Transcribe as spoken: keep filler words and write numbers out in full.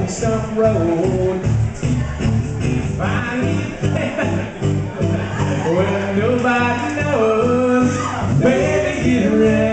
some road. When nobody knows, baby, get ready.